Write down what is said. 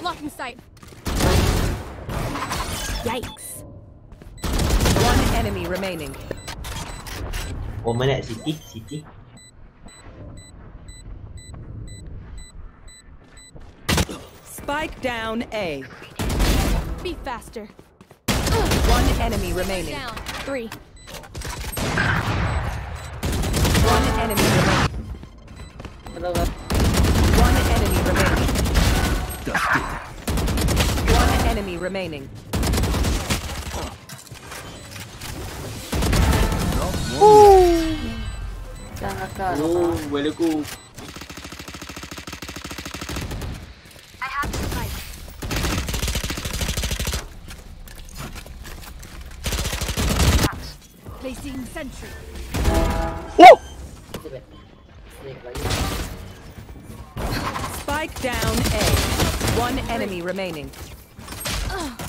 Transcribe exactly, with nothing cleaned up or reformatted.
Blocking sight. Yikes. One enemy remaining. 我们的 city city Spike down A. Be faster. One enemy remaining. Down. Three. One enemy remaining. One enemy remaining. One enemy remaining. oh very good I have the spike. Placing sentry. Spike down A. One enemy remaining.